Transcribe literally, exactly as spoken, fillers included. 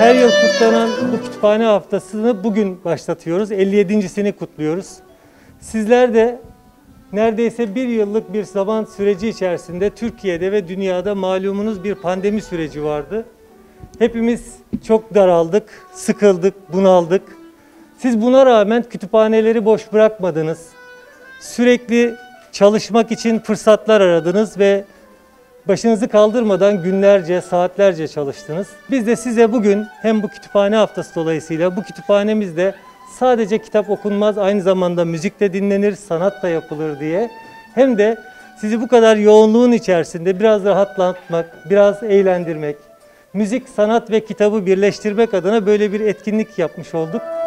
Her yıl kutlanan bu kütüphane haftasını bugün başlatıyoruz. elli yedincisini kutluyoruz. Sizler de neredeyse bir yıllık bir zaman süreci içerisinde Türkiye'de ve dünyada malumunuz bir pandemi süreci vardı. Hepimiz çok daraldık, sıkıldık, bunaldık. Siz buna rağmen kütüphaneleri boş bırakmadınız. Sürekli çalışmak için fırsatlar aradınız ve başınızı kaldırmadan günlerce, saatlerce çalıştınız. Biz de size bugün hem bu kütüphane haftası dolayısıyla bu kütüphanemizde sadece kitap okunmaz, aynı zamanda müzik de dinlenir, sanat da yapılır diye hem de sizi bu kadar yoğunluğun içerisinde biraz rahatlatmak, biraz eğlendirmek, müzik, sanat ve kitabı birleştirmek adına böyle bir etkinlik yapmış olduk.